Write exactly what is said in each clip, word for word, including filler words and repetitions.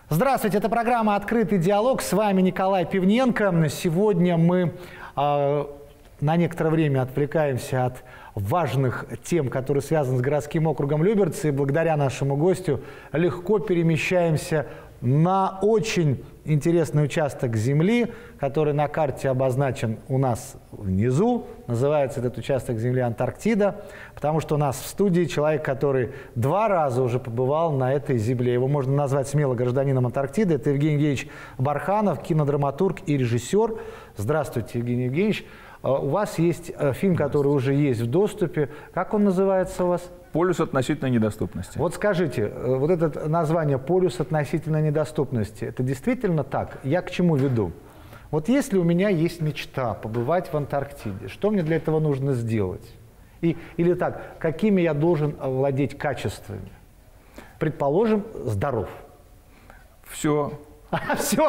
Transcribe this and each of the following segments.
Здравствуйте, это программа «Открытый диалог». С вами Николай Пивненко. Сегодня мы э, на некоторое время отвлекаемся от важных тем, которые связаны с городским округом Люберцы. И благодаря нашему гостю легко перемещаемся на очень интересный участок земли, который на карте обозначен у нас внизу. Называется этот участок земли Антарктида, потому что у нас в студии человек, который два раза уже побывал на этой земле. Его можно назвать смело гражданином Антарктиды. Это Евгений Евгеньевич Барханов, кинодраматург и режиссер. Здравствуйте, Евгений Евгеньевич. У вас есть фильм, который уже есть в доступе. Как он называется у вас? «Полюс относительной недоступности». Вот скажите, вот это название «Полюс относительной недоступности», это действительно так? Я к чему веду? Вот если у меня есть мечта побывать в Антарктиде, что мне для этого нужно сделать? И, или так, какими я должен владеть качествами? Предположим, здоров. Все. Все.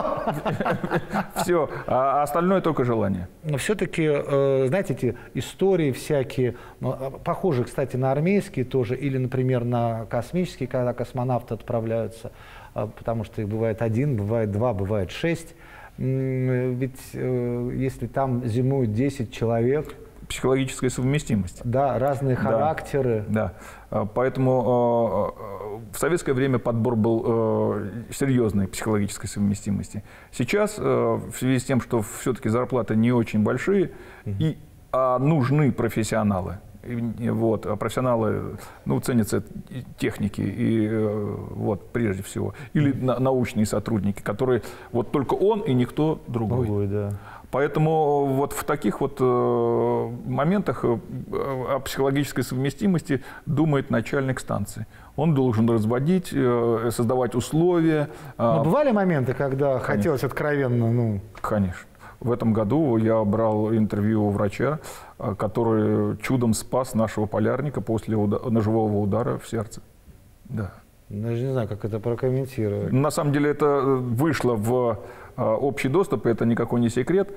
Все. А остальное только желание. Но все-таки, знаете, эти истории всякие, похожие, кстати, на армейские тоже, или, например, на космические, когда космонавты отправляются, потому что их бывает один, бывает два, бывает шесть. Ведь если там зимуют десять человек... Психологическая совместимость. Да, разные характеры. Да, да. Поэтому э, в советское время подбор был э, серьезной психологической совместимости. Сейчас, э, в связи с тем, что все-таки зарплаты не очень большие, угу. и, а нужны профессионалы, и, вот, а профессионалы, ну, ценятся техники, и, э, вот, прежде всего, или на, научные сотрудники, которые вот только он и никто другой. Другой, да. Поэтому вот в таких вот э, моментах э, о психологической совместимости думает начальник станции. Он должен разводить, э, создавать условия. Но бывали моменты, когда Конечно. хотелось откровенно? Ну... Конечно. В этом году я брал интервью у врача, который чудом спас нашего полярника после уда- ножевого удара в сердце. Да. Даже не знаю, как это прокомментировать. На самом деле это вышло в общий доступ, это никакой не секрет,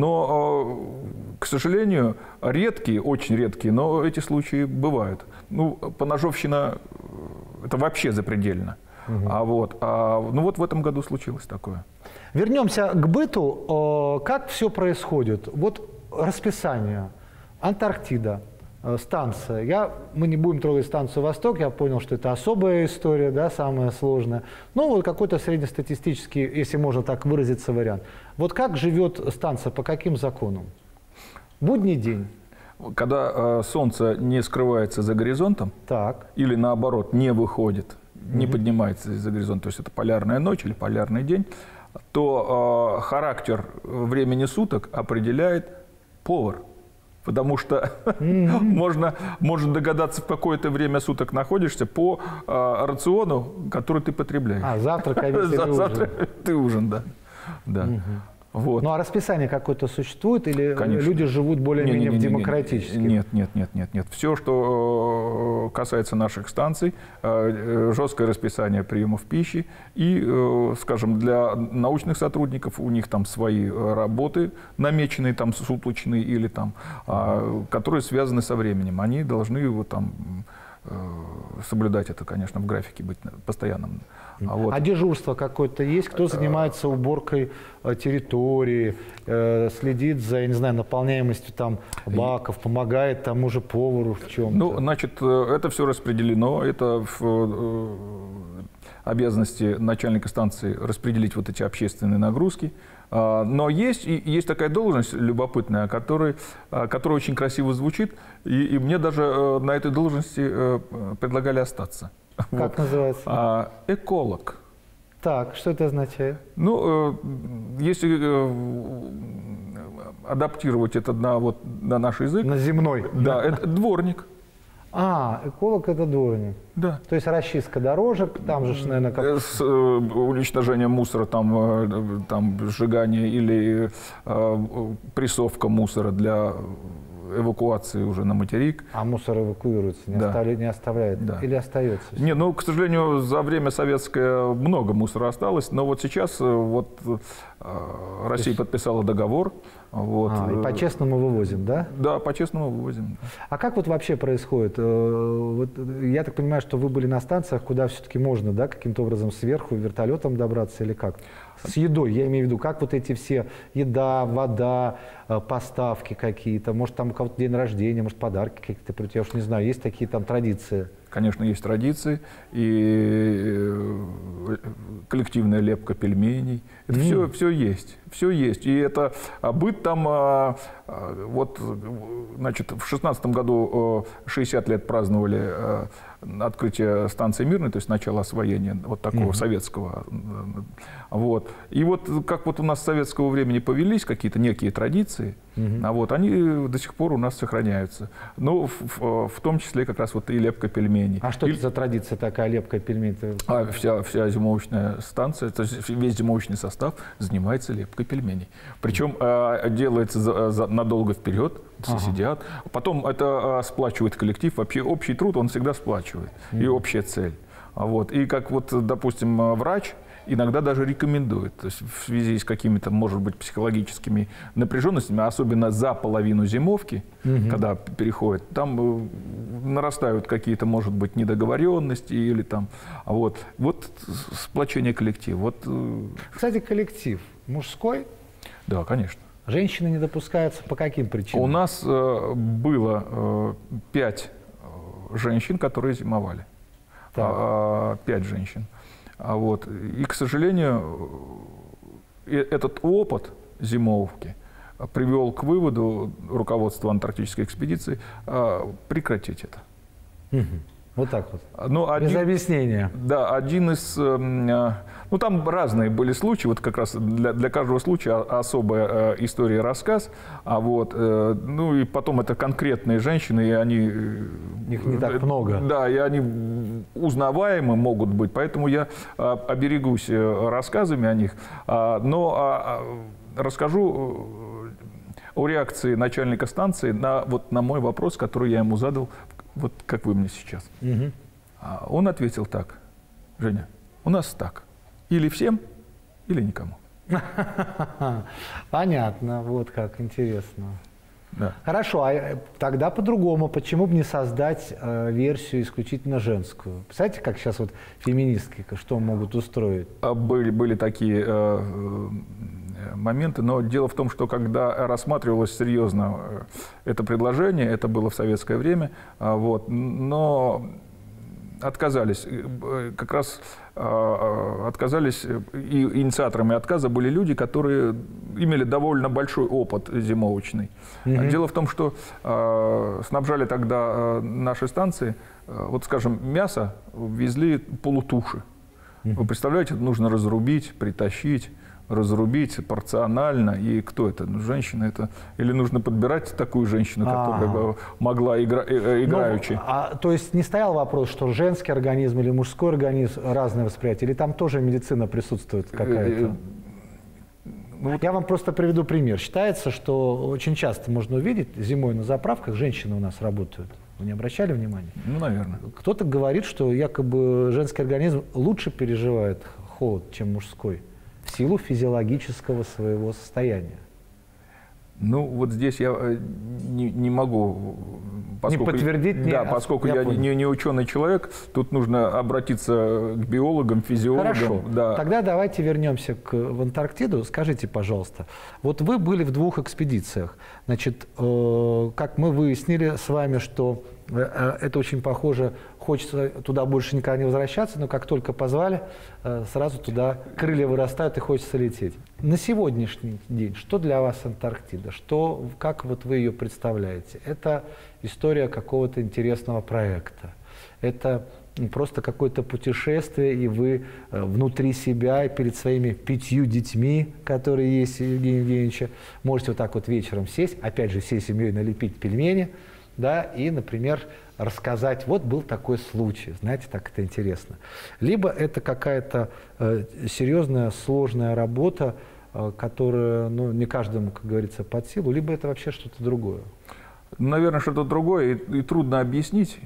но, к сожалению, редкие, очень редкие, но эти случаи бывают. Ну, поножовщина – это вообще запредельно. Угу. А вот, а, ну вот в этом году случилось такое. Вернемся к быту. Как все происходит? Вот расписание. Антарктида. Станция. Я, мы не будем трогать станцию «Восток», я понял, что это особая история, да, самая сложная. Ну, вот какой-то среднестатистический, если можно так выразиться, вариант. Вот как живет станция, по каким законам? Будний день. Когда э, солнце не скрывается за горизонтом, так. или наоборот не выходит, mm-hmm. не поднимается из-за горизонта, то есть это полярная ночь или полярный день, то э, характер времени суток определяет повар. Потому что mm-hmm. можно, можно догадаться, в какое-то время суток находишься по э, рациону, который ты потребляешь. А, завтрак, обед или ужин. Завтрак ты ужин, да. да. Mm-hmm. Вот. Ну, а расписание какое-то существует или Конечно. люди живут более-менее в демократически? Нет, нет, нет, нет, нет. Все, что касается наших станций, жесткое расписание приемов пищи и, скажем, для научных сотрудников у них там свои работы намеченные, там суточные или там, которые связаны со временем. Они должны его там соблюдать это, конечно, в графике, быть постоянным. А, вот. а дежурство какое-то есть? Кто занимается уборкой территории, э, следит за, я не знаю, наполняемостью там баков, помогает тому же повару в чем-то? Ну, значит, это все распределено. Это в э, обязанности начальника станции распределить вот эти общественные нагрузки. Но есть, и есть такая должность любопытная, которая, которая очень красиво звучит, и, и мне даже на этой должности предлагали остаться. Как вот. называется? Эколог. Так, что это означает? Ну, если адаптировать это на, вот, на наш язык… На земной. Да, это дворник. А, эколог – это дворник. Да. То есть расчистка дорожек, там же, наверное, как… С э, уничтожением мусора, там, э, там сжигание или э, прессовка мусора для эвакуации уже на материк. А мусор эвакуируется, не, Да. оставляет, не оставляет Да. или остается? Не, ну, к сожалению, за время советское много мусора осталось, но вот сейчас э, вот, э, Россия есть... подписала договор. Вот, А, и по-честному вывозим, да? Да, по-честному вывозим. А как вот вообще происходит? Вот, я так понимаю, что вы были на станциях, куда все-таки можно, да, каким-то образом сверху вертолетом добраться или как? С едой, я имею в виду, как вот эти все еда, вода, поставки какие-то, может там у кого-то день рождения, может подарки какие-то, я уж не знаю, есть такие там традиции? Конечно, есть традиции, и коллективная лепка пельменей. Это mm. все, все есть, все есть. И это быт там, вот, значит, в шестнадцатом году шестьдесят лет праздновали открытие станции Мирной, то есть начало освоения вот такого mm-hmm. советского. Вот. И вот как вот у нас с советского времени повелись какие-то некие традиции, mm-hmm. а вот они до сих пор у нас сохраняются. Но в, в, в том числе как раз вот и лепка пельменей. А что и... это за традиция такая, лепка пельменей? А вся, вся зимовочная станция, то есть весь зимовочный состав занимается лепкой пельменей. Причем mm-hmm. делается за, за, надолго вперед. Все ага. сидят. Потом это а, сплачивает коллектив. Вообще общий труд он всегда сплачивает. Mm-hmm. И общая цель. А вот. И как вот, допустим, врач иногда даже рекомендует. То есть в связи с какими-то, может быть, психологическими напряженностями, особенно за половину зимовки, mm-hmm. когда переходит, там нарастают какие-то, может быть, недоговоренности или там. А вот. Вот сплочение коллектива. Вот. Кстати, коллектив мужской? Да, конечно. Женщины не допускаются по каким причинам? У нас э, было э, пять женщин, которые зимовали. А, пять женщин. А вот. И, к сожалению, э, этот опыт зимовки привел к выводу руководства антарктической экспедиции э, прекратить это. Угу. Вот так вот. Но один, без объяснения. Да, один из... Э, ну, там разные были случаи, вот как раз для, для каждого случая особая э, история, рассказ. А вот, э, ну, и потом это конкретные женщины, и они... Их не так много. Да, и они узнаваемы могут быть, поэтому я э, оберегусь рассказами о них. А, но э, расскажу о реакции начальника станции на, вот, на мой вопрос, который я ему задал, вот как вы мне сейчас. Угу. А он ответил так: Женя, у нас так. Или всем, или никому. Понятно, вот как интересно. Да. Хорошо, а тогда по-другому. Почему бы не создать э, версию исключительно женскую? Представляете, как сейчас вот феминистки, что могут устроить? Были, были такие э, моменты, но дело в том, что когда рассматривалось серьезно это предложение, это было в советское время, вот, но отказались, как раз отказались, и инициаторами отказа были люди, которые имели довольно большой опыт зимовочный. Mm-hmm. Дело в том, что э, снабжали тогда наши станции, э, вот скажем, мясо везли полутуши. Mm-hmm. Вы представляете, это нужно разрубить, притащить, разрубить порционально. И кто это? Ну, женщина это. Или нужно подбирать такую женщину, которая бы могла игра, играючи. Ну, а, то есть не стоял вопрос, что женский организм или мужской организм разное восприятие? Или там тоже медицина присутствует какая-то? Ну, вот я вам просто приведу пример. Считается, что очень часто можно увидеть зимой на заправках, женщины у нас работают. Вы не обращали внимания? Ну, наверное. Кто-то говорит, что якобы женский организм лучше переживает холод, чем мужской, в силу физиологического своего состояния. Ну, вот здесь я не, не могу... Поскольку, не подтвердить? Да, не, поскольку я, я не, не ученый человек, тут нужно обратиться к биологам, физиологам. Хорошо. Да. Тогда давайте вернемся к, в Антарктиду. Скажите, пожалуйста, вот вы были в двух экспедициях. Значит, э, как мы выяснили с вами, что э, это очень похоже, хочется туда больше никогда не возвращаться, но как только позвали, э, сразу туда крылья вырастают и хочется лететь. На сегодняшний день, что для вас Антарктида? Что, как вот вы ее представляете? Это история какого-то интересного проекта. Это просто какое-то путешествие, и вы внутри себя и перед своими пятью детьми, которые есть у Евгения Евгеньевича, можете вот так вот вечером сесть, опять же, всей семьей налепить пельмени, да, и, например, рассказать, вот был такой случай, знаете, так это интересно. Либо это какая-то э, серьезная, сложная работа, э, которая, ну, не каждому, как говорится, под силу, либо это вообще что-то другое. наверное, что-то другое, и, и трудно объяснить,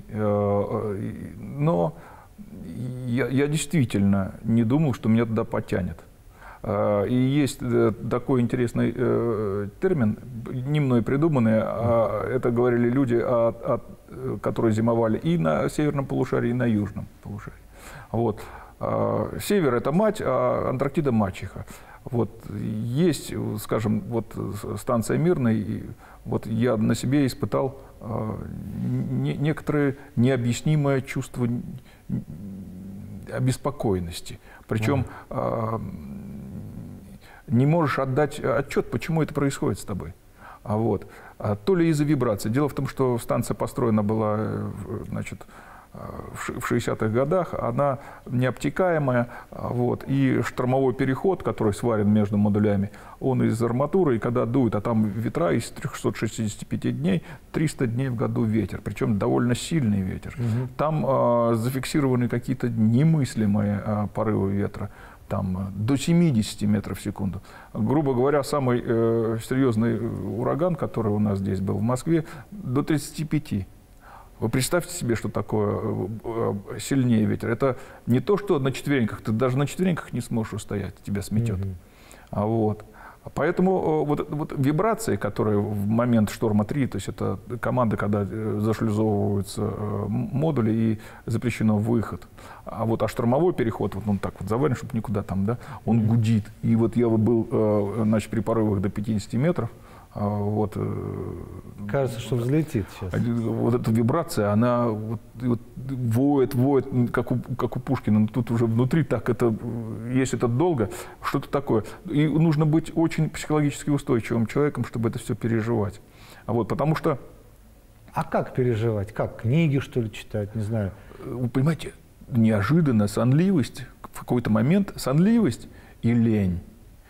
но я, я действительно не думал, что меня туда потянет. И есть такой интересный термин, не мной придуманный, а это говорили люди, которые зимовали и на северном полушарии, и на южном полушарии. Вот. Север – это мать, а Антарктида – мачеха. Вот. Есть, скажем, вот станция Мирная, и вот я на себе испытал не, некоторое необъяснимое чувство обеспокоенности. Причем а. не можешь отдать отчет, почему это происходит с тобой. А вот. А то ли из-за вибрации. Дело в том, что станция построена была, значит, в шестидесятых годах, она необтекаемая, вот, и штормовой переход, который сварен между модулями, он из арматуры, и когда дует, а там ветра из трёхсот шестидесяти пяти дней, триста дней в году ветер, причем довольно сильный ветер. Угу. Там а, зафиксированы какие-то немыслимые а, порывы ветра, там до семидесяти метров в секунду. Грубо говоря, самый э, серьезный ураган, который у нас здесь был в Москве, до тридцати пяти. Вы представьте себе, что такое сильнее ветер. Это не то, что на четвереньках, ты даже на четвереньках не сможешь устоять, тебя сметет. Mm-hmm. А вот. Поэтому вот, вот вибрации, которые в момент шторма три, то есть это команда, когда зашлюзовываются модули и запрещено выход. А вот а штормовой переход, вот он так вот заварен, чтобы никуда там, да, он mm-hmm. гудит. И вот я был, значит, при порывах до пятидесяти метров. Вот, кажется, что взлетит сейчас. Вот эта вибрация, она вот, вот, воет, воет, как у, как у Пушкина. Но тут уже внутри так это, есть это долго, что-то такое. И нужно быть очень психологически устойчивым человеком, чтобы это все переживать. А вот, потому что... А как переживать? Как? Книги, что ли, читать? Не знаю. Вы понимаете, неожиданно сонливость, в какой-то момент сонливость и лень.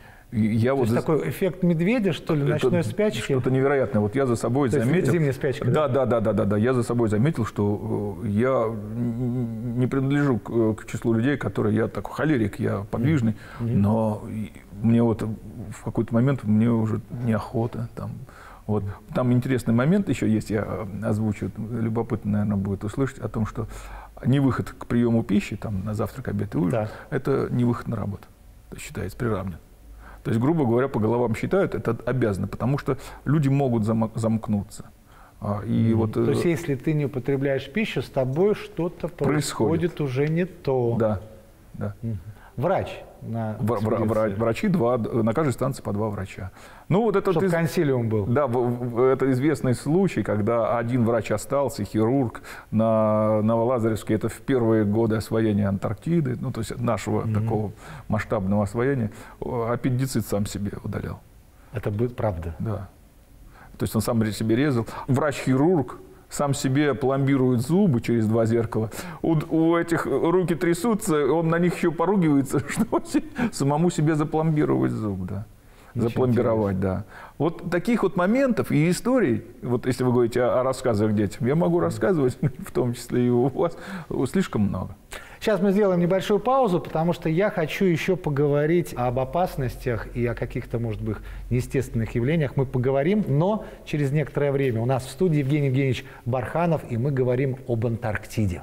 Я То вот есть за... такой эффект медведя, что ли, ночной спячки? Что-то невероятное. Вот я за собой То заметил... Зимняя спячка, да? Да, да, да, да, да. Я за собой заметил, что я не принадлежу к, к числу людей, которые... Я такой холерик, я подвижный, mm-hmm. но мне вот в какой-то момент мне уже неохота. Там, вот. Там интересный момент еще есть, я озвучу, любопытно, наверное, будет услышать, о том, что не выход к приему пищи, там, на завтрак, обед и ужин, да. это не выход на работу, считается, приравнен. То есть, грубо говоря, по головам считают, это обязано, потому что люди могут зам замкнуться. И mm-hmm. вот, то есть, если ты не употребляешь пищу, с тобой что-то происходит, происходит уже не то. Да, да. Mm-hmm. Врач на Вра вра Врачи, два, на каждой станции по два врача. Ну, вот это, Чтобы из... консилиум был. Да, это известный случай, когда один врач остался, хирург, на Новолазаревске. Это в первые годы освоения Антарктиды, ну, то есть нашего mm-hmm. такого масштабного освоения, аппендицит сам себе удалял. Это будет правда? Да. То есть он сам себе резал. Врач-хирург сам себе пломбирует зубы через два зеркала. У, у этих руки трясутся, он на них еще поругивается, что самому себе запломбировать зуб, да. Запломбировать, да. Вот таких вот моментов и историй, вот если вы говорите о, о рассказах детям, я могу рассказывать, в том числе и у вас, слишком много. Сейчас мы сделаем небольшую паузу, потому что я хочу еще поговорить об опасностях и о каких-то, может быть, неестественных явлениях. Мы поговорим, но через некоторое время. У нас в студии Евгений Евгеньевич Барханов, и мы говорим об Антарктиде.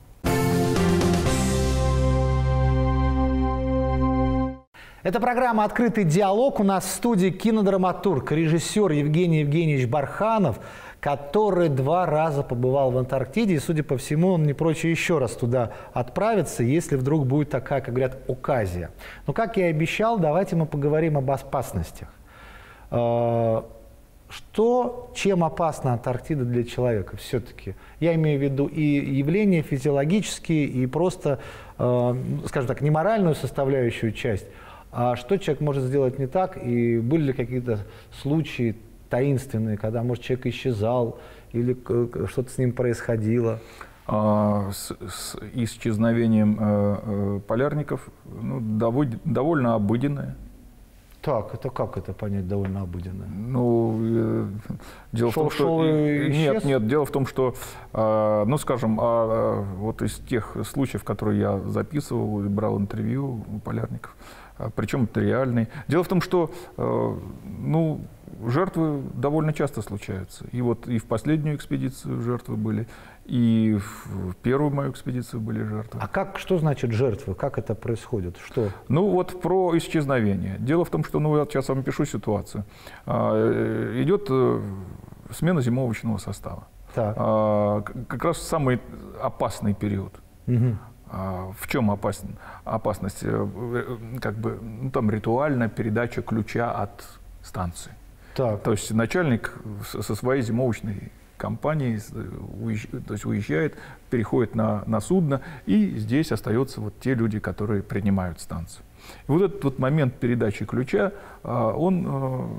Это программа «Открытый диалог». У нас в студии кинодраматург, режиссер Евгений Евгеньевич Барханов, который два раза побывал в Антарктиде, и, судя по всему, он не прочь еще раз туда отправиться, если вдруг будет такая, как говорят, оказия. Но, как я и обещал, давайте мы поговорим об опасностях. Что, чем опасна Антарктида для человека все-таки? Я имею в виду и явления физиологические, и просто, скажем так, неморальную составляющую часть. А что человек может сделать не так, и были ли какие-то случаи таинственные, когда, может, человек исчезал, или что-то с ним происходило? А, с, с исчезновением э, э, полярников ну, довольно, довольно обыденное. Так, это как это понять довольно обыденно? Ну, э, дело шел, в том, что... Шел и нет, нет, дело в том, что, э, ну, скажем, а, вот из тех случаев, которые я записывал, брал интервью у полярников, причем это реальный. Дело в том, что, э, ну, жертвы довольно часто случаются. И вот и в последнюю экспедицию жертвы были, и в первую мою экспедицию были жертвы. А как, что значит жертвы? Как это происходит? Что? Ну вот про исчезновение. Дело в том, что, ну я сейчас вам пишу ситуацию. А, идет смена зимовочного состава. Так. А, как раз самый опасный период. Угу. А, в чем опас... опасность? Как бы, ну, там ритуальная передача ключа от станции. Так. То есть начальник со своей зимовочной компанией уезж... то есть уезжает, переходит на, на судно, и здесь остаются вот те люди, которые принимают станцию. И вот этот вот момент передачи ключа, он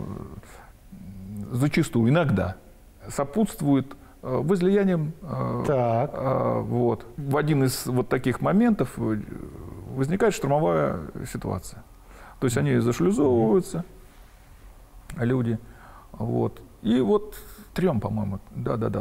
зачастую, иногда сопутствует возлиянием. Так. Вот. В один из вот таких моментов возникает штормовая ситуация. То есть они зашлюзовываются, люди. Вот. И вот трем, по-моему, да-да-да,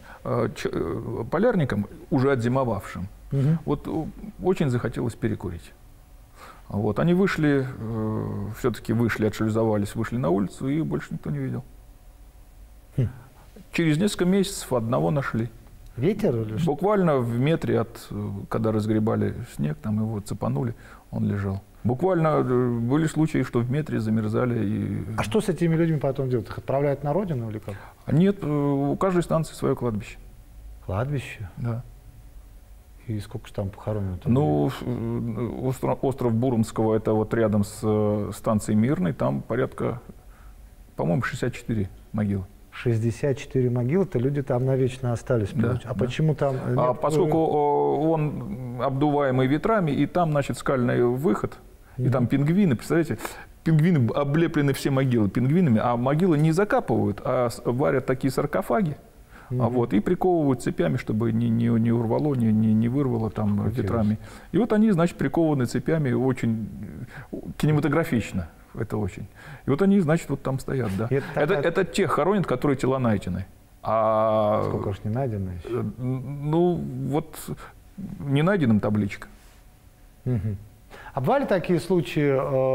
полярникам, уже отзимовавшим, угу. вот очень захотелось перекурить. Вот. Они вышли, все-таки вышли, отшлюзовались, вышли на улицу, и больше никто не видел. Хм. Через несколько месяцев одного нашли. Ветер или что? Буквально в метре от, когда разгребали снег, там его цепанули, он лежал. Буквально были случаи, что в метре замерзали. И... А что с этими людьми потом делают? Их отправляют на родину или как? Нет, у каждой станции свое кладбище. Кладбище? Да. И сколько же там похоронено? Ну, остров, остров Бурумского, это вот рядом с станцией Мирной, там порядка, по-моему, шестьдесят четыре могилы. шестьдесят четыре могилы, то люди там навечно остались. Да, а да. Почему там? Нет... А поскольку он обдуваемый ветрами, и там, значит, скальный выход, mm-hmm. и там пингвины, представляете, пингвины облеплены все могилы пингвинами, а могилы не закапывают, а варят такие саркофаги, mm-hmm. а вот, и приковывают цепями, чтобы не, не, не урвало, не, не, не вырвало там Хотелось. ветрами. И вот они, значит, прикованы цепями очень кинематографично. Это очень. И вот они, значит, вот там стоят, да. Это, это, такая... это те хоронят, которые тела найдены. А... Сколько уж не найдено еще? Ну, вот не найденным табличка. Угу. А бывали такие случаи,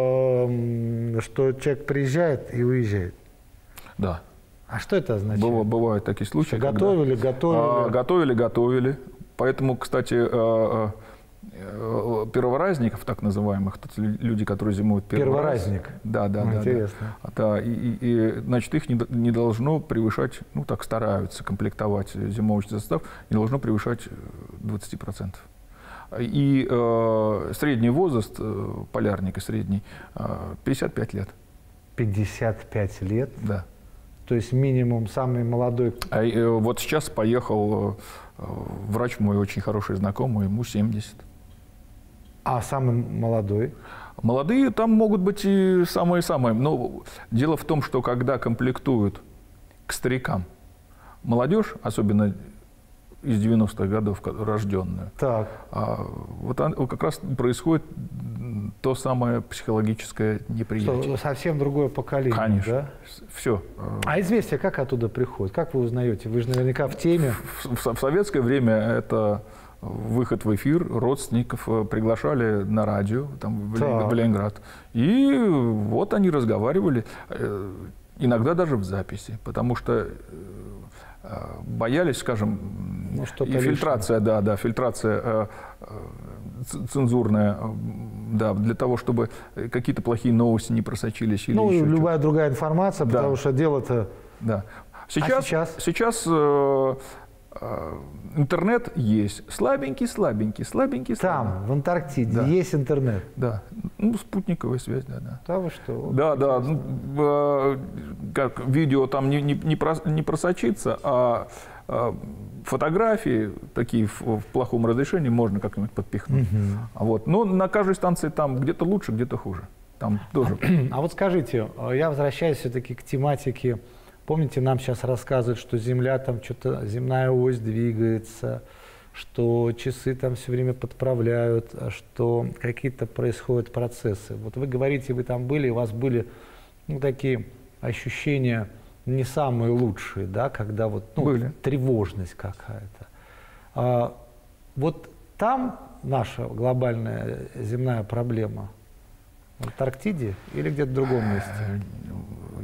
э, что человек приезжает и уезжает? Да. А что это означает? Было, бывают такие случаи. Что, готовили, когда... готовили? А, готовили, готовили. Поэтому, кстати, э, перворазников, так называемых, люди, которые зимуют первый Перворазник. раз. Да, да, да. Интересно. Да, да. И, и, и, значит, их не, не должно превышать, ну так стараются комплектовать зимовочный состав, не должно превышать двадцать процентов. И э, средний возраст э, полярника, средний, э, пятьдесят пять лет. пятьдесят пять лет? Да. То есть минимум самый молодой? А, э, вот сейчас поехал э, врач мой, очень хороший знакомый, ему семьдесят. А самый молодой? Молодые там могут быть и самые-самые. Но дело в том, что когда комплектуют к старикам молодежь, особенно из девяностых годов рожденную, так. А, вот как раз происходит то самое психологическое неприятие. Что, совсем другое поколение, Конечно. Да? Все. А известия как оттуда приходят? Как вы узнаете? Вы же наверняка в теме. В, в, в советское время это выход в эфир, родственников приглашали на радио там, в, в Ленинград. И вот они разговаривали, иногда даже в записи, потому что боялись, скажем, ну, и фильтрация, да, да, фильтрация цензурная, да, для того, чтобы какие-то плохие новости не просочились. Или ну, еще любая что-то. другая информация, да. Потому что дело-то... Да. Сейчас, а сейчас? Сейчас э, э, интернет есть. Слабенький, слабенький, слабенький, Там, слабенький. в Антарктиде, да. есть интернет? Да. Ну, спутниковая связь, да, да. Да, вы что? Да, да. Ну, э, как видео там не, не, не, прос, не просочится, а э, фотографии такие в, в плохом разрешении можно как-нибудь подпихнуть. Угу. Вот. Но на каждой станции там где-то лучше, где-то хуже. Там тоже. А вот скажите, я возвращаюсь все-таки к тематике. Помните, нам сейчас рассказывают, что Земля, там что-то, земная ось двигается, что часы там все время подправляют, что какие-то происходят процессы. Вот вы говорите, вы там были, у вас были ну, такие ощущения не самые лучшие, да, когда вот ну, были. Тревожность какая-то. А, вот там наша глобальная земная проблема в Антарктиде или где-то в другом месте?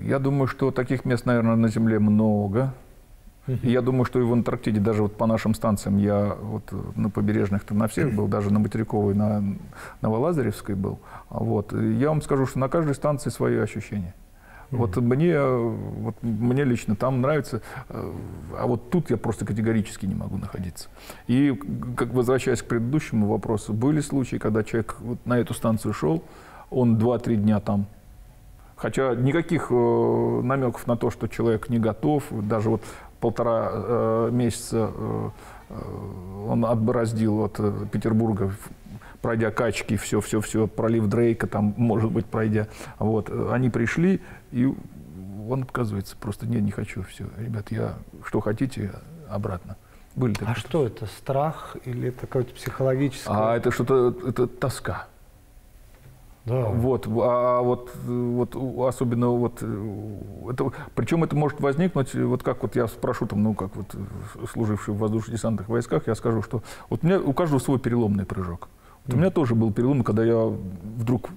Я думаю, что таких мест, наверное, на Земле много. И я думаю, что и в Антарктиде, даже вот по нашим станциям, я вот на побережных-то на всех был, даже на Материковой, на Новолазаревской был. Вот. Я вам скажу, что на каждой станции свои ощущения. Вот мне, вот мне лично там нравится, а вот тут я просто категорически не могу находиться. И, как, возвращаясь к предыдущему вопросу, были случаи, когда человек вот на эту станцию шел, он два-три дня там. Хотя никаких э, намеков на то, что человек не готов, даже вот полтора э, месяца э, он отбороздил от э, Петербурга, пройдя качки, все-все-все, пролив Дрейка, там, может быть, пройдя. Вот. Они пришли, и он отказывается. Просто нет, не хочу, все. Ребят, я что хотите, обратно. Были а что это, страх или это какое-то психологическое? А это что-то, это тоска. Да. Вот, а вот, вот особенно вот, это, причем это может возникнуть, вот как вот я спрошу там, ну как вот служивший в воздушно-десантных войсках, я скажу, что вот у меня у каждого свой переломный прыжок. Вот mm. у меня тоже был перелом, когда я вдруг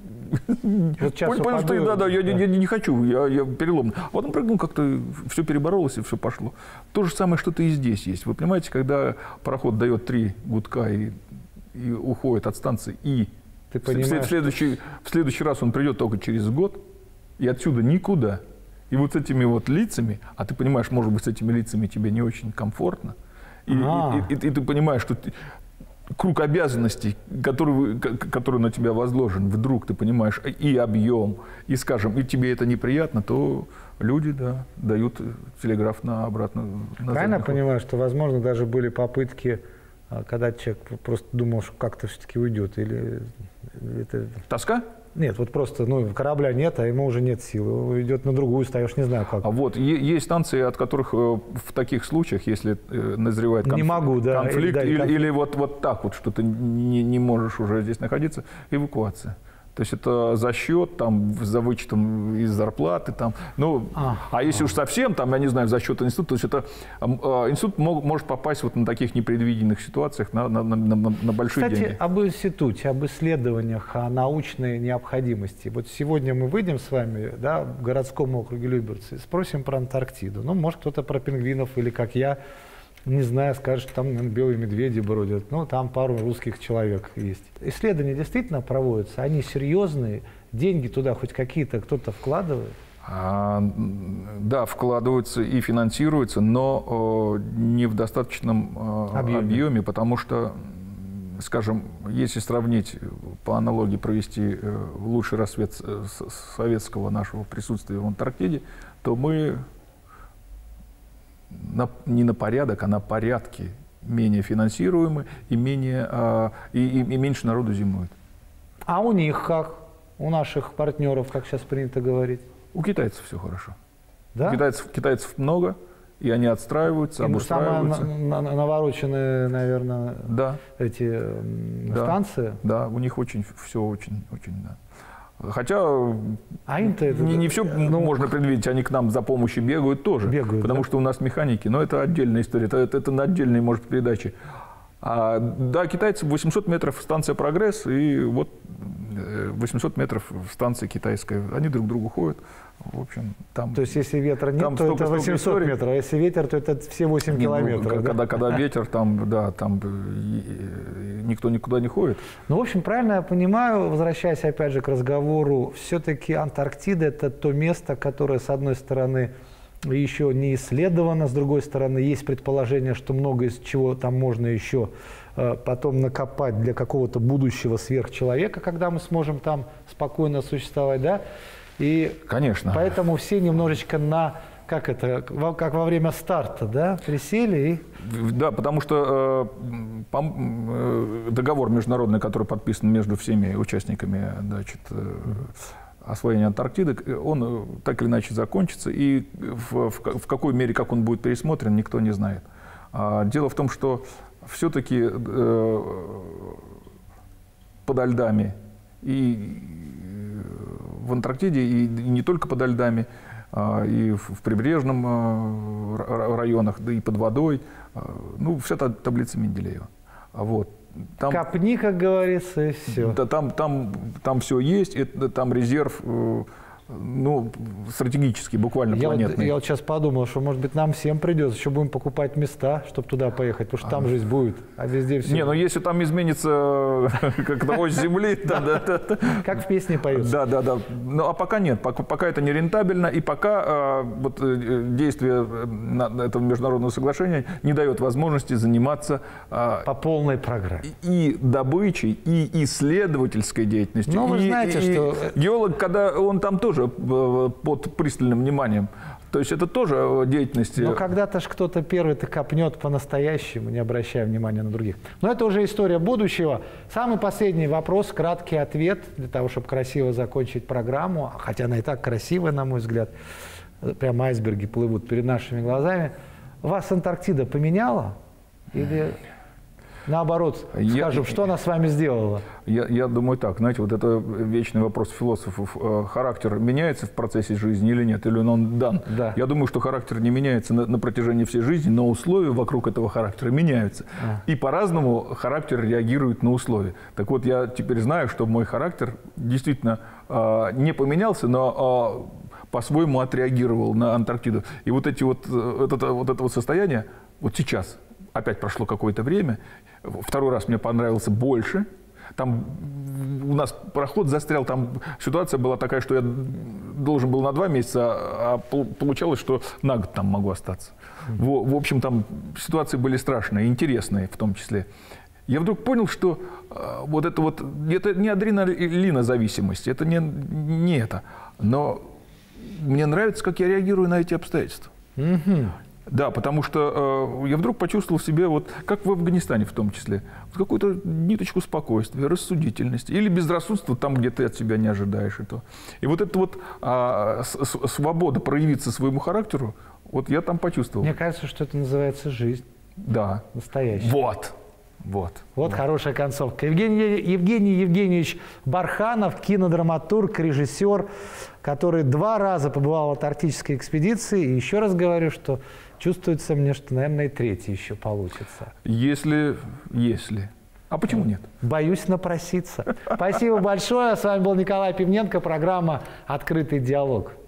вот понял, понял, что да, да, я, да. Я, я не хочу, я, я перелом. А потом прыгнул, как-то все переборолось и все пошло. То же самое что-то и здесь есть. Вы понимаете, когда пароход дает три гудка и, и уходит от станции, и Ты понимаешь, в, следующий, в следующий раз он придет только через год, и отсюда никуда. И вот с этими вот лицами, а ты понимаешь, может быть, с этими лицами тебе не очень комфортно, и, и, и, и, и ты понимаешь, что ты, круг обязанностей, который, который на тебя возложен, вдруг ты понимаешь и объем, и, скажем, и тебе это неприятно, то люди, да, дают телеграф на обратно. На Правильно я понимаю, что, возможно, даже были попытки, когда человек просто думал, что как-то все-таки уйдет, или это... Тоска? Нет, вот просто, ну, корабля нет, а ему уже нет сил, он идет на другую, стоишь, не знаю как. А вот есть станции, от которых в таких случаях, если назревает конфликт, не могу, да, конфликт, или, да, или, конфликт. или вот, вот так вот, что ты не, не можешь уже здесь находиться, эвакуация. То есть это за счет, там, за вычетом из зарплаты, там, ну, а, а если а. уж совсем, там, я не знаю, за счет института, то есть это э, институт мог, может попасть вот на таких непредвиденных ситуациях на, на, на, на, на большие Кстати, деньги. Кстати, об институте, об исследованиях, о научной необходимости. Вот сегодня мы выйдем с вами, да, в городском округе Люберцы, спросим про Антарктиду. Ну, может, кто-то про пингвинов или, как я, не знаю, скажет, что там, наверное, белые медведи бродят. Ну, там пару русских человек есть. Исследования действительно проводятся, они серьезные, деньги туда хоть какие-то кто-то вкладывает? А, да, вкладываются и финансируются, но о, не в достаточном о, объеме. объеме, потому что, скажем, если сравнить, по аналогии провести лучший рассвет советского нашего присутствия в Антарктиде, то мы... На, не на порядок, а на порядки менее финансируемы и, менее, а, и, и, и меньше народу зимует. А у них как? У наших партнеров, как сейчас принято говорить? У китайцев все хорошо. Да? У китайцев, китайцев много, и они отстраиваются, и обустраиваются. Самые на, на, навороченные, наверное, да. эти да. станции? Да, у них очень, все очень, очень, да. Хотя а это, не, не все ну, можно предвидеть, они к нам за помощью бегают тоже, бегают, потому да? что у нас механики, но это отдельная история, это, это, это на отдельной, может, передаче. А, да, китайцы восемьсот метров станция «Прогресс», и вот восемьсот метров станция китайская, они друг к другу ходят. В общем, там, то есть, если ветра нет, там то столько, это восемьсот историй. метров, а если ветер, то это все восемь не, километров. Ну, да? когда, когда ветер, там, да, там никто никуда не ходит. Ну, в общем, правильно я понимаю, возвращаясь опять же к разговору, все-таки Антарктида – это то место, которое, с одной стороны, еще не исследовано, с другой стороны, есть предположение, что много из чего там можно еще э, потом накопать для какого-то будущего сверхчеловека, когда мы сможем там спокойно существовать, да? И конечно. Поэтому все немножечко на, как это, как во время старта, да, присели и... Да, потому что э, договор международный, который подписан между всеми участниками, значит, э, освоения Антарктиды, он так или иначе закончится, и в, в, в какой мере, как он будет пересмотрен, никто не знает. А, дело в том, что все-таки э, подо льдами и в Антарктиде, и не только подо льдами, и в прибрежном районах, да и под водой. Ну, вся та таблица Менделеева. Вот. Там, Копни, как говорится, и все. Да, там, там, там все есть, это, там резерв ну, стратегический, буквально я планетный. Вот, я вот сейчас подумал, что, может быть, нам всем придется, еще будем покупать места, чтобы туда поехать, потому что там жизнь будет, а везде все. Не, ну если там изменится как-то ось Земли, как в песне поется. Да, да, да. Ну, а пока нет, пока это не рентабельно, и пока вот действие этого международного соглашения не дает возможности заниматься по полной программе и добычей, и исследовательской деятельностью. Ну, вы знаете, что геолог, когда он там тоже под пристальным вниманием. То есть это тоже деятельность. Но когда-то ж кто-то первый-то копнет по-настоящему, не обращая внимания на других. Но это уже история будущего. Самый последний вопрос, краткий ответ, для того, чтобы красиво закончить программу, хотя она и так красивая, на мой взгляд. Прям айсберги плывут перед нашими глазами. Вас Антарктида поменяла? Или... Наоборот, скажем, я, что она с вами сделала? Я, я думаю так, знаете, вот это вечный вопрос философов. Характер меняется в процессе жизни или нет, или он дан? Да. Я думаю, что характер не меняется на, на протяжении всей жизни, но условия вокруг этого характера меняются. А. И по-разному характер реагирует на условия. Так вот, я теперь знаю, что мой характер действительно э, не поменялся, но э, по-своему отреагировал на Антарктиду. И вот, эти вот, вот, это, вот это вот состояние, вот сейчас, опять прошло какое-то время, второй раз мне понравился больше. Там у нас пароход застрял, там ситуация была такая, что я должен был на два месяца, а получалось, что на год там могу остаться. В, в общем, там ситуации были страшные, интересные в том числе. Я вдруг понял, что э, вот это вот, это не адреналинозависимость, это не, не это. Но мне нравится, как я реагирую на эти обстоятельства. Mm-hmm. Да, потому что э, я вдруг почувствовал в себе, вот, как в Афганистане в том числе, вот какую-то ниточку спокойствия, рассудительности или безрассудства там, где ты от себя не ожидаешь этого. И вот эта вот э, свобода проявиться своему характеру, вот я там почувствовал. Мне кажется, что это называется жизнь. Да. Настоящая. Вот. Вот. Вот да. Хорошая концовка. Евгений, Евгений Евгеньевич Барханов, кинодраматург, режиссер, который два раза побывал в антарктической экспедиции. И еще раз говорю, что чувствуется мне, что, наверное, и третий еще получится. Если, если. А почему нет? Боюсь напроситься. Спасибо большое. С вами был Николай Пивненко, программа «Открытый диалог».